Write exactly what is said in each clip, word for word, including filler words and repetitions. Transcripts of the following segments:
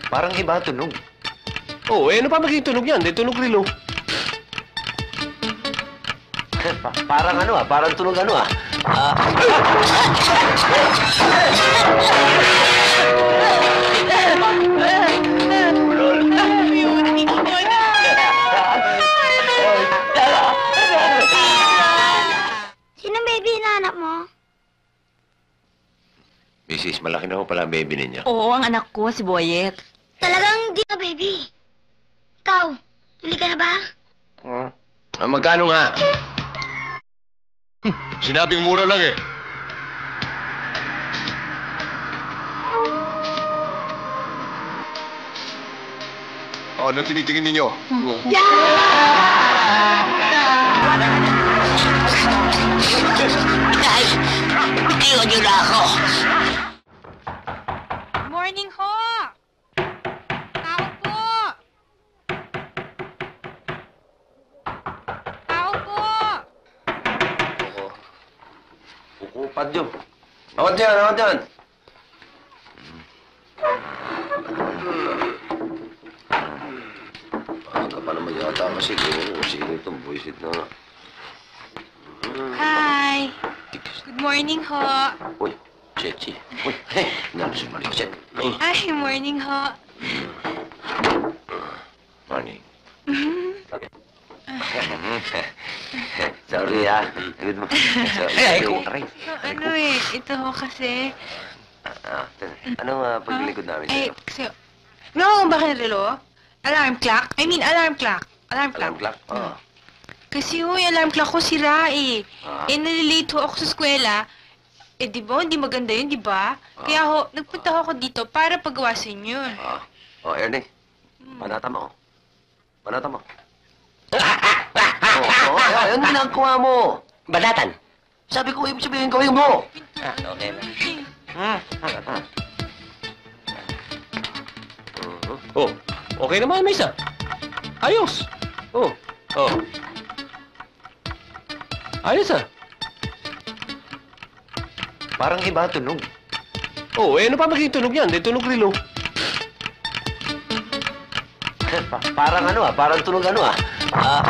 Parang iba tunog. Oo, eh, ano pa magiging tunog yan? Di tunog rilo. Pa parang ano ah, parang tunog ano ah. Ah... Sinong baby inaanap mo? Misis, malaki na ho pala ang baby ninyo. Oo, ang anak ko, si Boyet. Talagang di ka, baby. Ikaw, huli ka na ba? Hmm. Ah, magkano nga? Hm, sinabing mura lang eh. Oh, ano tinitingin ninyo? Ay, iwan niyo na ako. Morning ho! Tao po! Tao po! Oo. Kukupad yun. Awat yan, awat yan. Aga pa naman yata kasi kung sino itong buwisit na. Hi! Good morning ho! Uy, Chechi. Uy, hey, nalang si Marichet. Uy, Ay, morning ho! morning. Sorry ah. Good morning. Sorry. Ay, ko, aray. Ano eh, ito ho kasi... Ah, anong uh, paglilikod namin Eh, sa'yo? kasi... No, bakit relo? Alarm clock? I mean, alarm clock. Alarm clock. Alarm clock? Oo. Kasi ho, yung alarm clock ko sira eh. Ah. Eh, nalilate ho ako sa eskwela. Eh, di ba? Hindi maganda yun, di ba? Kaya ho, nagpunta ho ako dito para pagawasin yun. Ah. Oh, Ernie. Panata mo. Panata mo. Oo, oh, oh, yun ginagawa mo. Balatan. Sabi ko, ibig sabihin gawin mo. Ah, okay lang. Hmm. Oh, okay naman, Misa. Ayos. Oh, oh. Ayos ah. Parang iba tunog. Oo, eh, ano pa magiging tunog yan? Di tunog rilo. Pa parang ano ah, parang tunog ano ah. Ah...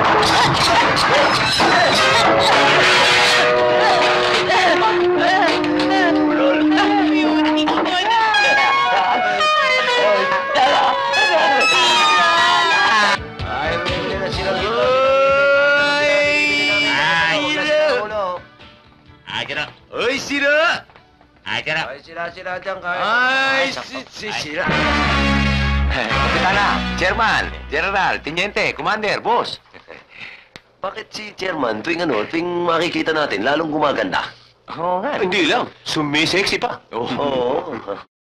Ay, hindi na sila dito. Ay, Ay, sira. Ay, sira. Ay, sira. Ay, sila, sila dyan kayo. Ay, si, si, ay. sila. Kapitana, Chairman, General, Teniente, Commander, Boss. Bakit si Chairman tuwing ano, tuwing makikita natin, lalong gumaganda? Oo nga. Hindi lang. Sumisexy pa. Oo.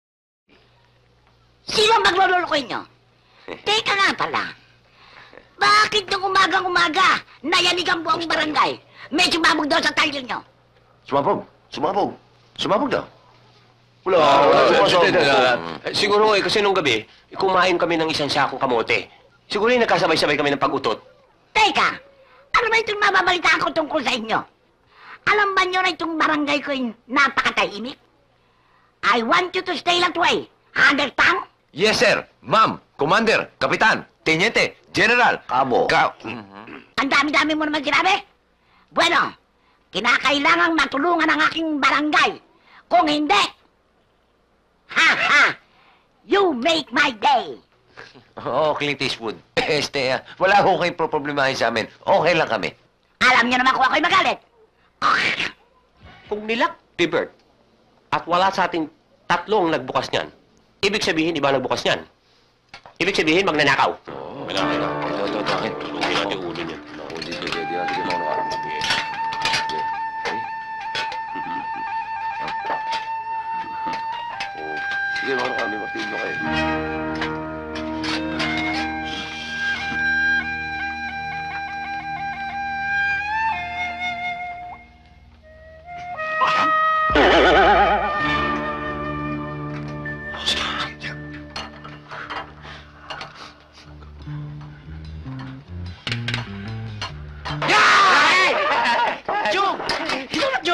Sino ang maglululukoy niyo? Teka nga pala. Bakit nung umagang-umaga, nayanig ang buong barangay? May sumabog daw sa talyo niyo. Sumabog, sumabog, sumabog daw. Wala, Ah, wala, ah, sumasabog. ah, ah, ah, Siguro eh, kasi nung gabi, kumain kami ng isang sakong kamote. Siguro yung nagkasabay-sabay kami ng pag-utot. Teka, ano ba itong mababalitaan ko tungkol sa inyo? Alam ba nyo na itong barangay ko yung napakatahimik? I want you to stay that way. Understand? Yes, sir. Ma'am, Commander, Kapitan, Teniente, General. Kamo. Ka... Ang dami-dami mo naman sinabi? Bueno, kinakailangang matulungan ang aking barangay. Kung hindi, ha ha, you make my day. Oo, Clint Eastwood. Este, ah, wala ho kayong problemahin sa amin. Okay lang kami. Alam niyo naman kung ako'y magalit. Kung nilak, Bert, at wala sa ating tatlong nagbukas niyan, ibig sabihin, iba nagbukas niyan. Ibig sabihin, magnanakaw. Oo. Wala, wala. Ito, ito, ito. Akin. Tulungin natin yung ulo niya. Naku, dito, dito, dito. Sige, mga nakarap. Sige, mga kami, mapiglo kayo.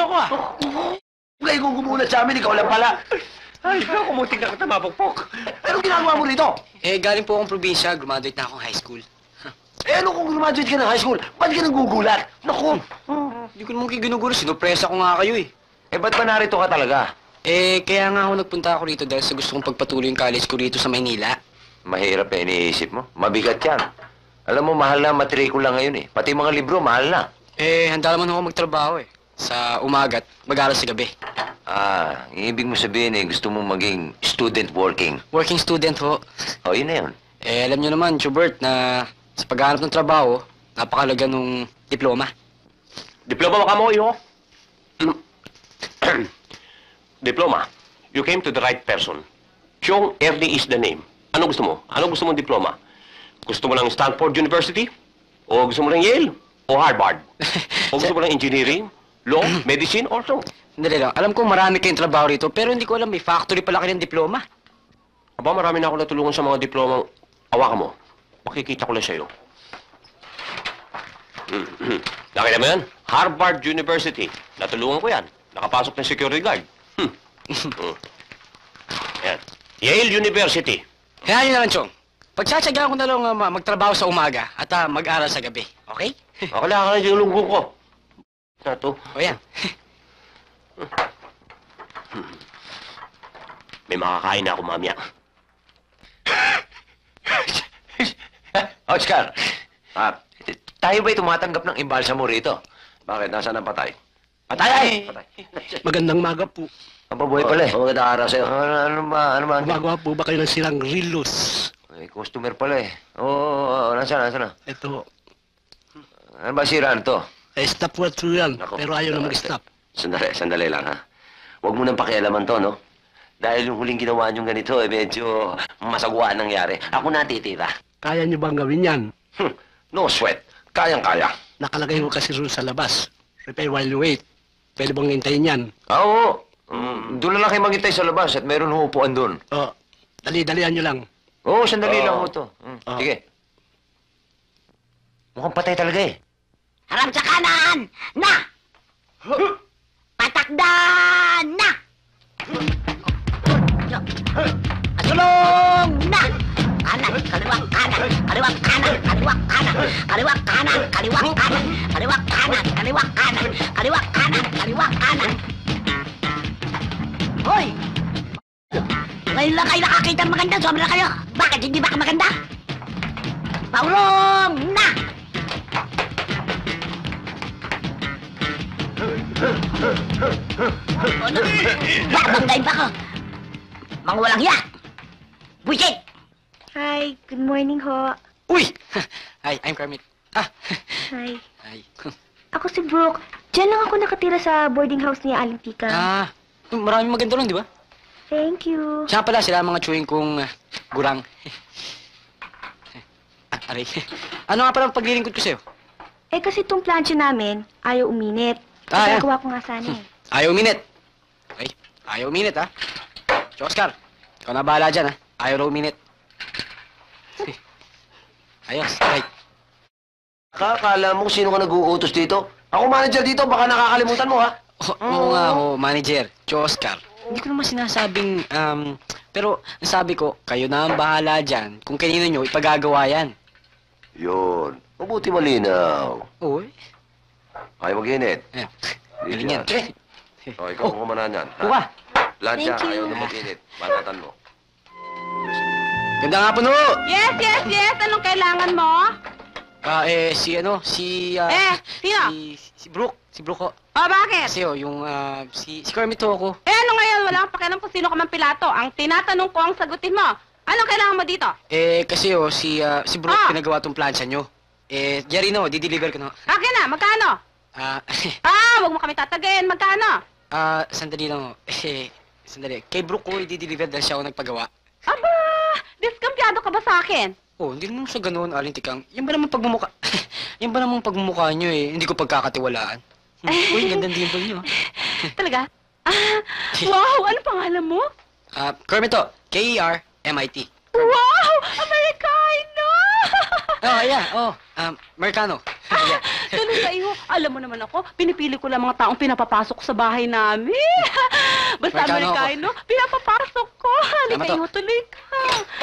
Ngayon kung gumulat sa amin, ikaw lang pala. Ay, ikaw, kumuting ka kita mapukpok. Pero anong ginagawa mo rito? Eh, galing po akong probinsya. Graduate na akong high school. Eh, ano kung graduate ka ng high school? Ba't ka nagugulat? Naku! Hindi ko naman kayo ginugulo. Sinupresa ko nga kayo eh. Eh, ba't ba narito ka talaga? Eh, kaya nga ako nagpunta ako rito dahil sa gusto kong pagpatuloy yung college ko rito sa Maynila. Mahirap na iniisip mo. Mabigat yan. Alam mo, mahal na ang matrikula ngayon eh. Pati mga libro, mahal na. Eh, handa naman ako magtrabaho eh. Sa umaga at mag-aaral sa gabi. Ah, ang ibig mo sabihin eh, gusto mo maging student working. Working student ho. O, yun na yun. Eh, alam nyo naman, Chubert, na sa paghahanap ng trabaho, napakalaga nung diploma. Diploma ba ka mo, iho? Diploma. You came to the right person. Chong Ernie is the name. Ano gusto mo? Ano gusto mong diploma? Gusto mo ng Stanford University? O gusto mo ng Yale? O Harvard? O gusto mo ng engineering? Law? Medicine? Or so? Hindi lang. Alam ko marami kayong trabaho rito, pero hindi ko alam may factory pala kayo ng diploma. Aba, marami na ako natulungan sa mga diplomang awakan mo. Makikita ko lang sa'yo. Nakita mo yan? Harvard University. Natulungan ko yan. Nakapasok ng security guard. Hmm. Hmm. Yan. Yale University. Kaya yun na lang, Chong. Pagtsatsagaan ko na lang uh, ma- magtrabaho sa umaga at uh, mag-aral sa gabi. Okay? Akala ka na yung lungkong ko. Na to. O yan. May makakain na ako mamaya. Oscar, ah, tayo ba'y tumatanggap ng imbalsa mo rito? Bakit? Nasaan ang patay? Patay! Patay. Magandang maga po. Ang pabuhay pala eh. Oh, magandang araw sa'yo. Ano, ano ba? Ano ba? Gumagawa po ba kayo ng silang rilos? Ay, customer pala eh. Oo, oh, oh, nasaan, nasaan na? Ito, Ano ba siraan to? eh, stopwatch po yan, Nako. pero ayaw na mag-stop. Sandali, sandali lang ha. Huwag mo nang pakialaman to, no? Dahil yung huling ginawa niyong ganito, eh, medyo masagwa ang nangyari. Ako na titira. Kaya niyo bang gawin yan? Hmm, no sweat. Kayang-kaya. Nakalagay ko kasi roon sa labas. Repair while you wait. Pwede bang hintayin yan? Ah, oo. Mm, doon na lang kayo maghintay sa labas at meron huupuan doon. O, dali-dalian niyo lang. Oo, sandali Oo. lang ho to. Mm, Oo. Sige. Mukhang patay talaga eh. Harap sa kanan! Na! Patakdan na! Asulong na! Kanan, kaliwang kanan, kaliwang kanan, kaliwang kanan, kaliwang kanan, kaliwang kanan, kaliwang kanan, kaliwang kanan, kaliwang kanan, kaliwang kanan. Hoy! Ngayon lang kayo nakakita ng maganda, sobra kayo. Bakit hindi ba ka maganda? Paulong na! Ano? Babanggain pa ko! Mga walang hiya! Buisit! Hi, good morning ho. Uy! Hi, I'm Kermit. Ah! Hi. Hi. Ako si Brooke. Diyan lang ako nakatira sa boarding house ni Aling Tika. Ah, maraming maganda ron, di ba? Thank you. Siya pala, sila ang mga chewing kong uh, gurang. ah, aray. Ano nga pala ang paglilingkod ko sa'yo? Eh kasi itong plancha namin, ayaw uminit. Ah, yan. Gagawa ko nga sana eh. Ayaw minute. Okay, ayaw minute, ha? Si Oscar, ikaw na bahala dyan, ha? Ayaw raw minute. Ayos, right. Kakala mo kung sino ka nag-uutos dito? Ako manager dito, baka nakakalimutan mo ha? Oo, oo nga ho, manager. Si Oscar. Hindi ko naman sinasabing, um, pero ang sabi ko, kayo na ang bahala dyan kung kanino nyo ipagagawa yan. Yun. Mabuti malinaw. Oo, eh. Ayaw mag-init. Ayan. Galing yan. O, ikaw ang kumanan yan. ha? Kuha. Lansya, Thank you. ayaw na mag-init. Banatan mo. Ganda nga po, no? Yes, yes, yes. Anong kailangan mo? Ah, eh, si ano, si, ah... Eh, sino? Si, si Brooke. Si Brooke ho. O, bakit? Kasi oh, yung, ah, si, si Kermit ho ako. Eh, ano ngayon? Wala akong pakialam kung sino ka man pilato. Ang tinatanong ko ang sagutin mo. Anong kailangan mo dito? Eh, kasi oh, si, ah, si Brooke Ah. pinagawa tong plancha nyo. Eh, Jerry no, di-deliver ko na. Akin na, magkano? Ah, Ah, wag mo kami tatagin. Magkano? ah, sandali lang oh. Eh, sandali. Kay Brooke ko i-deliver dahil siya ako nagpagawa. Aba, diskampyado ka ba sa akin? Oh, hindi naman sa ganoon, Aling Tikang. Yan ba naman pagmumukha... yan ba naman pagmumukha nyo eh. Hindi ko pagkakatiwalaan. Hmm. Uy, gandang dimple nyo. ah. Talaga? Ah, wow, ano pangalan mo? Ah, Kermit to. K E R M I T. Wow, Americano! Oh, yeah, oh. Um, Americano. yeah. Ganun sa iyo. Alam mo naman ako, pinipili ko lang mga taong pinapapasok sa bahay namin. Basta Amerikano ako. Amerikano, pinapapasok ko. Halika Tama to. kayo, tuloy ka.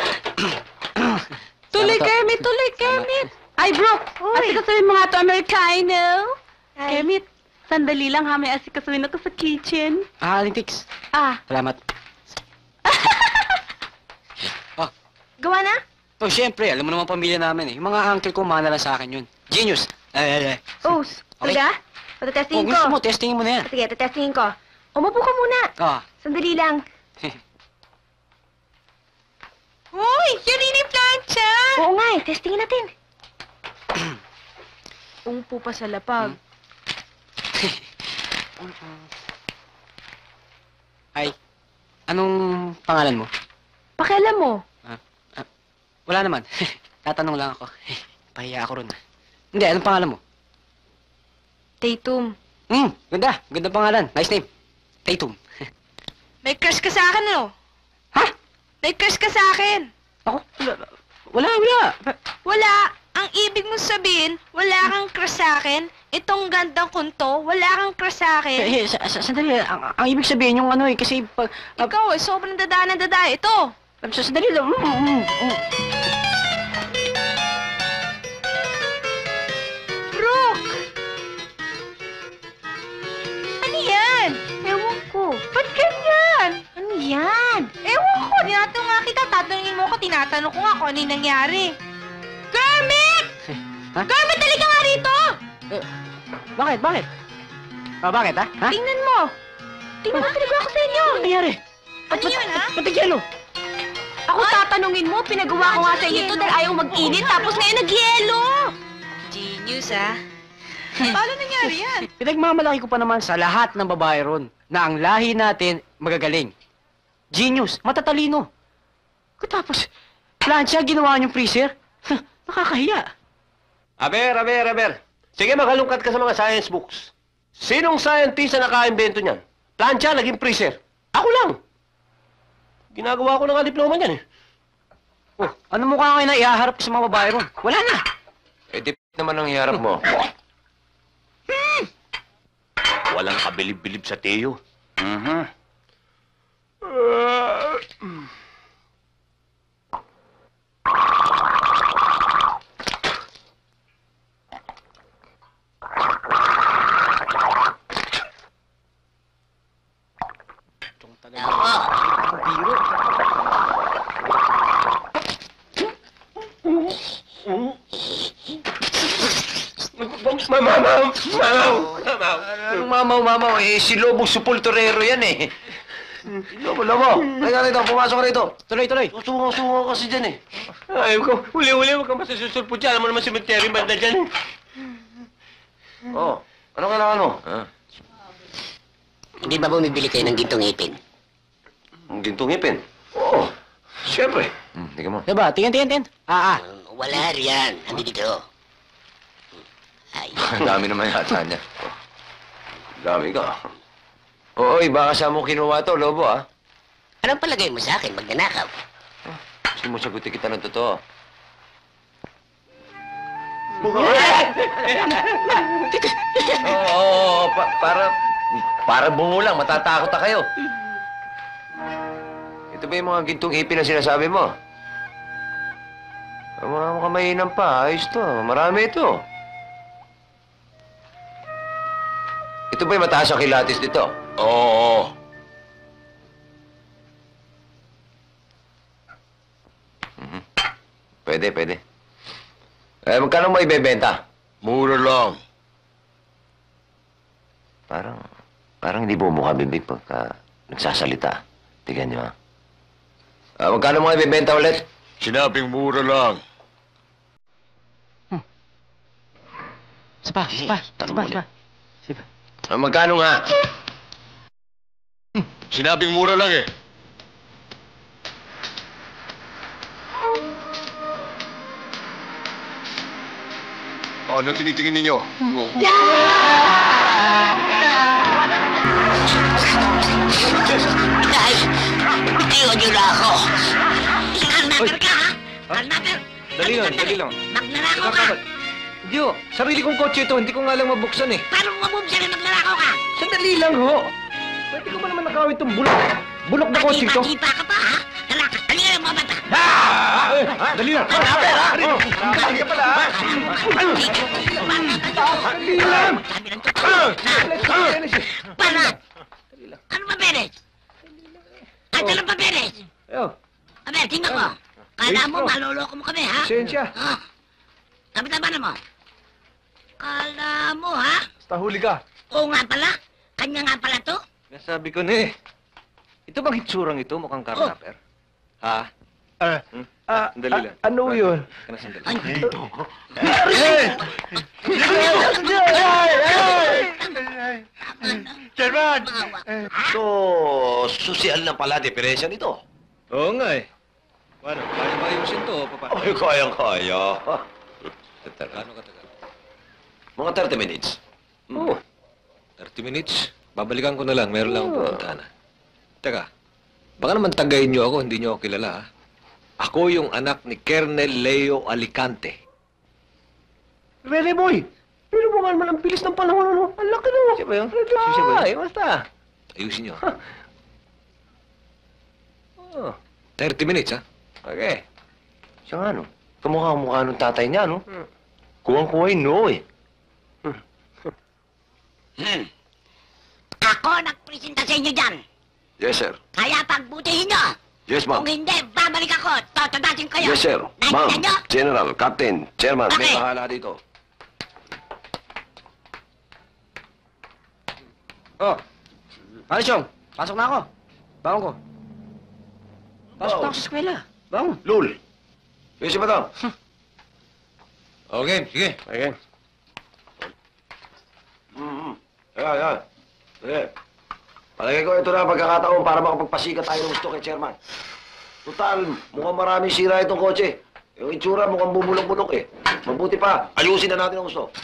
Tuloy, Tama to. Kermit, tuloy, Kermit. Ay, Brooke, asikasuhin mo nga to, Americano. Ay. Kermit, sandali lang ha, may asikasuhin ako sa kitchen. Ah, Aling Tix. Ah, Salamat. Gawa na? Oh, syempre, alam mo naman pamilya namin eh. Yung mga uncle ko, mana lang sa akin yun. Genius. Ay, ay, ay. Oh, Okay. talaga? Kung Patatestingin gusto ko. mo, testingin mo na yan. Sige, tatestingin ko. Umupo ka muna. Ah. Sandali lang. Uy, yun rin yung plancha! Oo nga eh, testingin natin. umupo pa sa lapag. Ay, anong pangalan mo? Pakialam mo. Wala naman. Tatanong lang ako. Pahiya ako ron. Hindi, anong pangalan mo? Tatum. Hmm, ganda. Ganda pangalan. Nice name. Tatum. May crush ka sa akin, no? Ha? May crush ka sa akin. Ako? Wala, wala. wala. Wala. Ang ibig mo sabihin, wala kang crush sa akin. Itong gandang kunto, wala kang crush sa akin. Eh, eh, sa, sa, sandali. Ang, ang ibig sabihin yung ano eh, kasi pag... Uh, Ikaw eh, sobrang dada ng dada. Ito. sa, sandali lang. Mm, mm, mm. Brooke! Ano yan? Ewan ko. Ba't ganyan? Ano yan? Ewan ko, tinatanong nga kita. Tatanungin mo ko, tinatanong ko nga kung ano yung nangyari. Kermit! Ha? Kermit, halika nga rito! Eh, bakit? Bakit? Ah, bakit ha? Ha? Tingnan mo. Tingnan mo, pinagawa ko sa inyo. Ano nangyari? Ano yun, ha? Ba't nagyelo? Ako tatanungin mo, pinagawa ko nga sa inyo to dahil ayaw mag-init, tapos ngayon nag-yelo. Genius, ha? Paano nangyari yan? Pinagmamalaki ko pa naman sa lahat ng babae ron na ang lahi natin magagaling. Genius, matatalino. Katapos, plancha, ginawa niyong freezer? Huh, nakakahiya. Aber, aber, aber. Sige, makalungkat ka sa mga science books. Sinong scientist na naka-invento niyan? Plancha, naging freezer. Ako lang. Ginagawa ko na nga diploma niyan eh. Oh, ano mukha kayo na ihaharap ko sa mga babae ron? Wala na. Eh, di naman ang iharap mo. Walang kabilib-bilib sa Teo. Mhm. Mamaw! Mamaw! Mamaw! Anong mamaw, mamaw? Eh, si Lobo Supultorero yan eh. Lobo, Lobo. Halika rito, pumasok ka rito. Tuloy, tuloy. Sungo-sungo kasi dyan eh. Ay, ko, huli-huli, huwag kang masusulpo dyan. Alam mo naman cemetery, banda dyan. Oh, ano kailangan mo? Ah, Hindi ba bumibili kayo ng gintong ipin? ang gintong ipin. Oo, siyempre. Hmm, tingnan mo. Diba? Tingin, tingin, tingin. Ah, ah. Uh, wala riyan. Andi dito. Ay, Ang dami naman yata niya. Oh, dami ka. Oy, baka sa mo kinuha to, Lobo, ah. anong palagay mo sa akin magnanakaw? Sumusagutin kita ng totoo. Oo, oo, oo, pa- para... Para bumulang, matatakot na kayo. Ito ba yung mga gintong ipin na sinasabi mo? Ang mga mukhang mainam pa, ayos to. Marami ito. Ito ba yung mataas ang kilatis dito? Oo. Mhm. Pwede, pwede. Eh, magkano mo ibebenta? Mura lang. Parang, parang hindi bumukha bibig pagka nagsasalita. Tignan niyo, ha? Ah, magkano mo ibebenta ulit? Sinabing mura lang. Sapa, sapa, tanong sapa, ulit. sapa. Sapa. Ah, magkano nga? Sinabing mura lang eh. Oh, ano tinitingin ninyo? Ay, bitiwan niyo na ako. Magnanakaw ka, ha? Magnanakaw. Dali lang, dali lang. Magnanakaw ka. Hindi ho, sarili kong kotse ito, hindi ko nga lang mabuksan eh. Paano mo mabubsa na magnanakaw ka? Sandali lang ho. Pwede ko ba naman nakawin itong bulok? Bulok na kotse ito? Matipa ka pa, ha? Tara, halika na mga bata. Dali na! Rapper, ha? Dali ka pala, ha? Dali lang! Sabi ng totoo. Panat! Ano ba, Beres? At ano ba, Beres? Ayo, Aber, tingnan ko. Kala mo, maloloko mo kami, ha? sensya. Ha? Sabi na mo? Kala mo, ha? Basta huli ka. Oo nga pala. Kanya nga pala to. Nasabi ko na eh. Ito bang hitsurang ito? Mukhang karnapper? Ha? Ah, ah, Sandali lang. Ano yun? Kana sandali. Ay, Chairman! So, social na pala diferensya nito. Oo nga eh. Ano, kaya ba ayusin to o papa? Ay, kayang-kaya. Gano'ng katagal? Mga thirty minutes. Oo. thirty minutes? Babalikan ko na lang. Meron lang akong pupuntahan. ah. Teka, baka naman tagayin niyo ako, hindi niyo ako kilala, ha? Ako yung anak ni Colonel Leo Alicante. Really, boy? Pero mo nga naman ang bilis ng panahon, ano? Ang laki na. Siya ba yun? Siya ba? Ay, basta. Ayusin niyo. Oh, thirty minutes, ha? Okay. Siya nga, no? Kamukha-mukha nung tatay niya, no? Kuwang-kuway, no, eh. Hmm. Ako nagpresenta sa inyo dyan. Yes, sir. Kaya pagbutihin nyo. Yes, ma'am. Kung hindi, babalik ako. Totadasin kayo. Yes, sir. Ma'am, Nakita nyo? General, Captain, Chairman, may Okay. bahala dito. Oh. Ano, Chong? Pasok na ako. Bangon ko. Pasok na ako sa eskwela. Bangon. Lul. Yes, ba ito? Okay, sige. Okay. Mm-hmm. Ayan, ayan. Sige. Palagay ko ito na pagkakataon para makapagpasikat tayo ng gusto kay Chairman. Total, mukhang maraming sira itong kotse. Yung itsura mukhang bumulok-bulok eh. Mabuti pa, ayusin na natin ang gusto.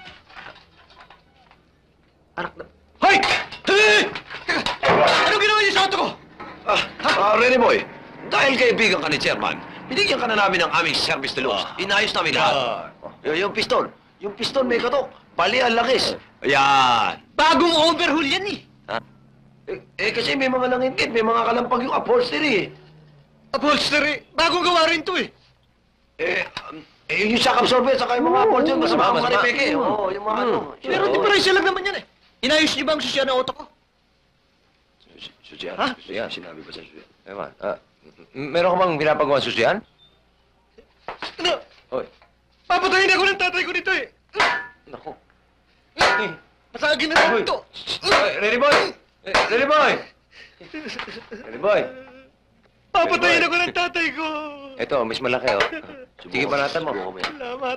Anak na... Hoy! Hey! Ano ginawa niyo sa auto ko? Ah, ah, Rene Boy, dahil kaibigan ka ni Chairman, binigyan ka na namin ng aming service to looks. Inayos namin lahat. Y- yung piston, yung piston may katok, pali ang langis. Ayan. Bagong overhaul yan eh. Eh, eh, kasi may mga nangingkit, may mga kalampag yung upholstery eh. Upholstery. Bagong gawa rin to eh. Eh, um, eh yung shock absorber, saka yung mga upholstery, masama ang mga repeke. Oo, yung mga ano. Pero di pa rin sila lang naman yan eh. Inayos niyo ba ang susya ng auto ko? Susian? Ha? Susian? Sinabi ba sa susian? Ewan, ah, m- meron ka bang pinapagawa susian? Ano? Hoy, Papatayin ako ng tatay ko nito eh. naku. Masagin na Hoy. ito. Hoy, Rene Boy! Eh, Rene Boy! Rene Boy! Papatayin ako ng tatay ko. Ito, mas malaki, oh. Sige, panatan mo. Salamat.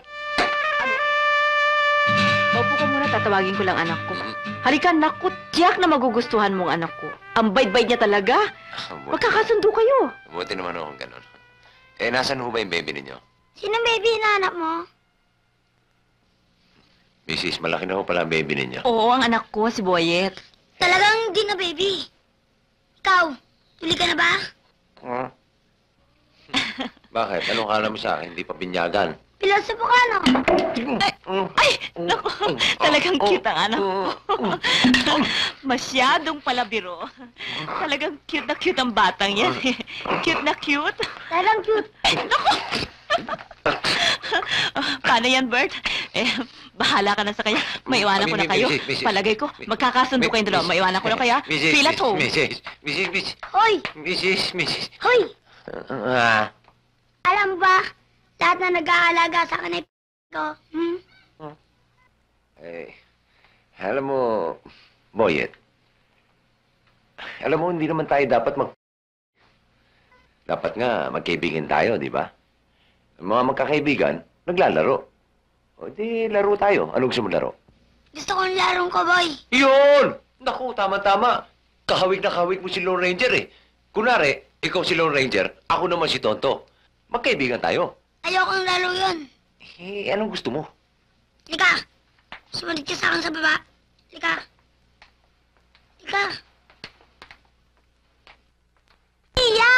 Opo ka muna, tatawagin ko lang anak ko. Halika, naku, tiyak na magugustuhan mong anak ko. Ang bait-bait niya talaga. Magkakasundo kayo. Buti naman akong ganun. Eh, nasan ho ba yung baby ninyo? Sino baby na anak mo? Missus, malaki na ho pala ang baby ninyo. Oo, ang anak ko, si Boyet. Talagang hindi na baby. Ikaw, huli ka na ba? Huh? Bakit? Anong kala mo sa akin? Hindi pa binyagan. Pilosopo ka, no? Ay, naku, talagang cute ang anak ko. Masyadong palabiro. Talagang cute na cute ang batang yan. eh. Cute na cute. Talagang cute. Naku! Paano yan, Bert? Eh, bahala ka na sa kanya. Maiwanan ko na kayo. Missus, Missus. Palagay ko, magkakasundo kayong dalawa. Maiwanan ko na kaya. Missus, Feel at home. Missus, Missus, Missus, Hoy! Missus, Missus. Hoy! Ah, Alam ba, lahat na nag-aalaga sa akin ay ko. Hmm? eh, alam mo, Boyet, alam mo, hindi naman tayo dapat mag... Dapat nga, magkaibigan tayo, di ba? Ang mga magkakaibigan, naglalaro. O, di, laro tayo. Ano gusto mo laro? Gusto kong larong ko, boy. Yun! Naku, tama-tama. Kahawig na kahawig mo si Lone Ranger eh. Kunwari, ikaw si Lone Ranger, ako naman si Tonto. Magkaibigan tayo. Ayokong laro yun. Eh, anong gusto mo? Lika! Sumunod ka sa akin sa baba. Lika! Lika! Iya!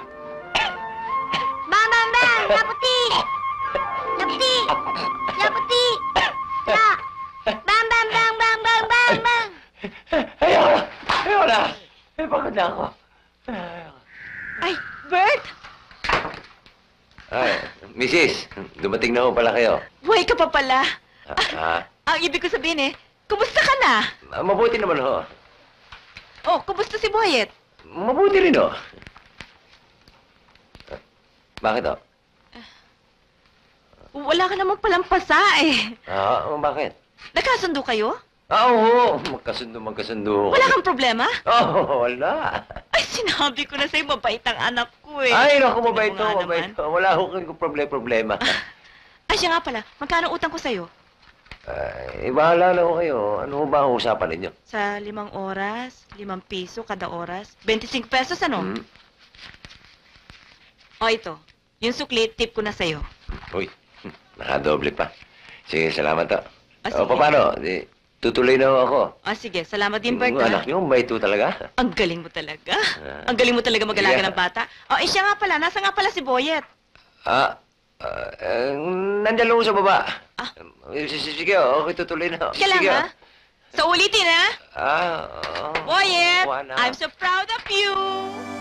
Bang, bang, bang! Laputi! Laputi! Laputi! La! Bang, bang, bang, bang, bang, bang, bang! Ayoko na! Ayoko na! na ako. Ay, Bert! Ay, Missus, dumating na ho pala kayo. Buhay ka pa pala. Ah, Ang ibig ko sabihin eh, kumusta ka na? ah, mabuti naman ho. Oh, kumusta si Boyet? Mabuti rin ho. Ah, Bakit ho? Wala ka namang palang pasa eh. Ah, oh, bakit? Nagkasundo kayo? Ah, oo, magkasundo, magkasundo. Wala kang problema? Oh, wala. Ay, sinabi ko na sa'yo, mabait ang anak ko eh. Ay, naku, mabait Tingnan mo ho, nga mabait naman. ho. Wala ho kang problema-problema. Ay, siya nga pala, magkano utang ko sa'yo? Ay, bahala na ho kayo. Ano ho ba ang usapan ninyo? Sa limang oras, limang piso kada oras, twenty-five pesos ano? Hmm? O ito, yung suklit, tip ko na sa'yo. Uy, nakadoble pa. Sige, salamat ho. Ah, O, sige. paano? Di, tutuloy na ho ako. Ah, sige, salamat din, Bert. Yung ah. anak niyo, bait ho talaga. Ang galing mo talaga. Ah. Ang galing mo talaga mag-alaga Yeah. ng bata. O, eh, siya nga pala, nasa nga pala si Boyet. Ah, ah, eh, nandyan lang ho sa baba. Ah. Eh, s- s- Sige, okay, tutuloy na ho. Sige lang, Sige, ha? So, ulitin, ha? Ah, oh, Boyet, wala. I'm so proud of you.